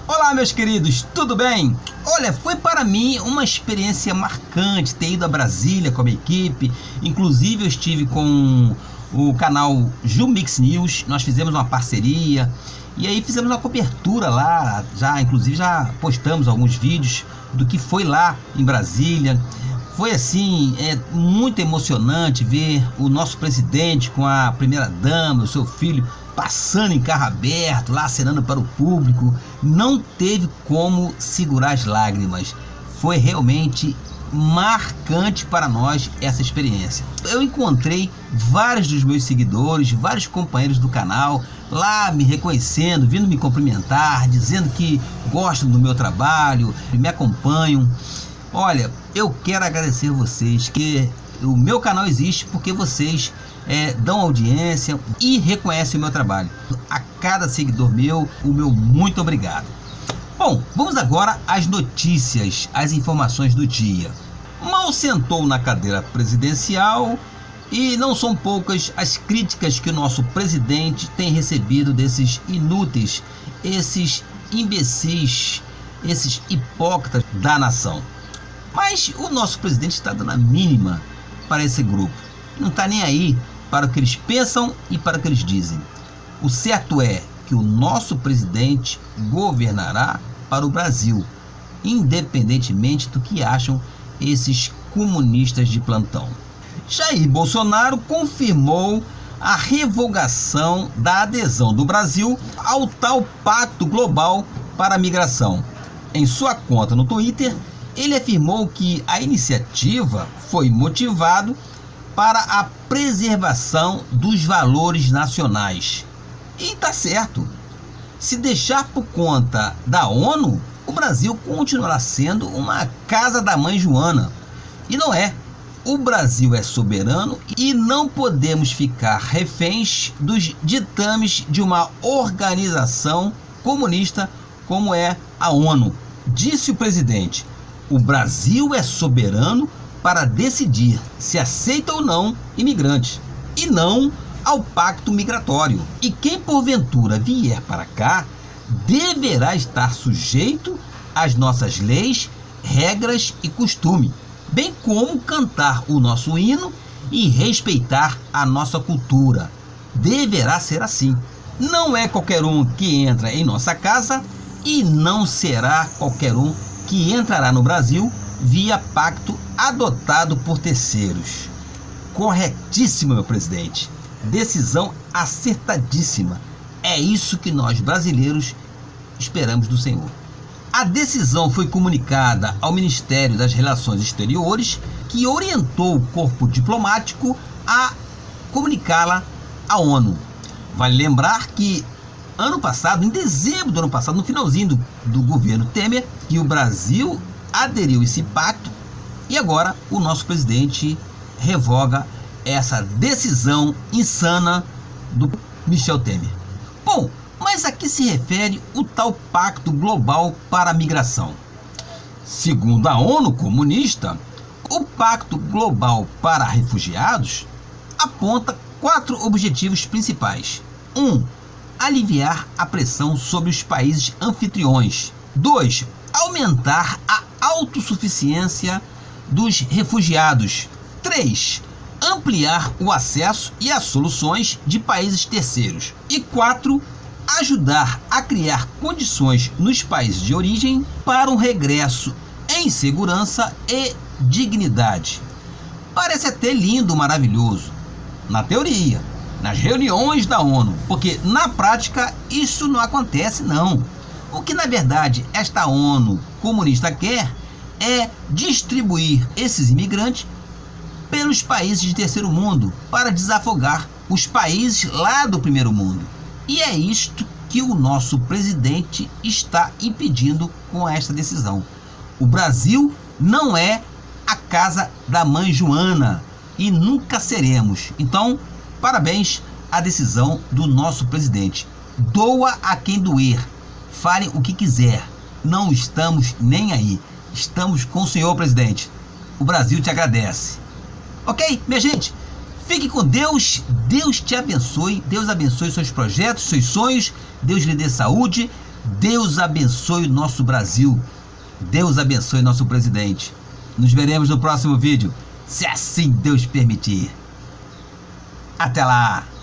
Olá, meus queridos, tudo bem? Olha, foi para mim uma experiência marcante ter ido a Brasília com a minha equipe. Inclusive eu estive com o canal Jumix News, nós fizemos uma parceria e aí fizemos uma cobertura lá, inclusive já postamos alguns vídeos do que foi lá em Brasília. Foi assim, muito emocionante ver o nosso presidente com a primeira-dama, o seu filho, passando em carro aberto, lá acenando para o público. Não teve como segurar as lágrimas. Foi realmente marcante para nós essa experiência. Eu encontrei vários dos meus seguidores, vários companheiros do canal lá me reconhecendo, vindo me cumprimentar, dizendo que gostam do meu trabalho, me acompanham. Olha, eu quero agradecer vocês, que o meu canal existe porque vocês dão audiência e reconhecem o meu trabalho. A cada seguidor meu, o meu muito obrigado. Bom, vamos agora às notícias, às informações do dia. Mal sentou na cadeira presidencial e não são poucas as críticas que o nosso presidente tem recebido desses inúteis, esses imbecis, esses hipócritas da nação. Mas o nosso presidente está dando a mínima para esse grupo. Não está nem aí para o que eles pensam e para o que eles dizem. O certo é que o nosso presidente governará para o Brasil, independentemente do que acham esses comunistas de plantão. Jair Bolsonaro confirmou a revogação da adesão do Brasil ao tal Pacto Global para a Migração. Em sua conta no Twitter, ele afirmou que a iniciativa foi motivada para a preservação dos valores nacionais. E está certo. Se deixar por conta da ONU, o Brasil continuará sendo uma casa da mãe Joana. E não é. O Brasil é soberano e não podemos ficar reféns dos ditames de uma organização comunista como é a ONU. Disse o presidente: o Brasil é soberano para decidir se aceita ou não imigrantes, e não ao pacto migratório. E quem porventura vier para cá deverá estar sujeito às nossas leis, regras e costume, bem como cantar o nosso hino e respeitar a nossa cultura. Deverá ser assim. Não é qualquer um que entra em nossa casa e não será qualquer um que entrará no Brasil via pacto adotado por terceiros. Corretíssimo, meu presidente. Decisão acertadíssima. É isso que nós brasileiros esperamos do Senhor. A decisão foi comunicada ao Ministério das Relações Exteriores, que orientou o corpo diplomático a comunicá-la à ONU. Vale lembrar que ano passado, em dezembro do ano passado, no finalzinho do governo Temer, que o Brasil aderiu a esse pacto e agora o nosso presidente revoga essa decisão insana do Michel Temer. Bom, mas a que se refere o tal Pacto Global para a Migração? Segundo a ONU comunista, o Pacto Global para Refugiados aponta 4 objetivos principais. 1. Aliviar a pressão sobre os países anfitriões. 2. Aumentar a autossuficiência dos refugiados. 3. Ampliar o acesso e as soluções de países terceiros. E 4. Ajudar a criar condições nos países de origem para um regresso em segurança e dignidade. Parece até lindo, maravilhoso, na teoria, nas reuniões da ONU, porque na prática isso não acontece não. O que na verdade esta ONU comunista quer é distribuir esses imigrantes pelos países de terceiro mundo para desafogar os países lá do primeiro mundo. E é isto que o nosso presidente está impedindo com esta decisão. O Brasil não é a casa da mãe Joana e nunca seremos. Então, parabéns à decisão do nosso presidente. Doa a quem doer. Fale o que quiser. Não estamos nem aí. Estamos com o senhor, presidente. O Brasil te agradece. Ok, minha gente? Fique com Deus. Deus te abençoe. Deus abençoe seus projetos, seus sonhos. Deus lhe dê saúde. Deus abençoe o nosso Brasil. Deus abençoe nosso presidente. Nos veremos no próximo vídeo, se assim Deus permitir. Até lá!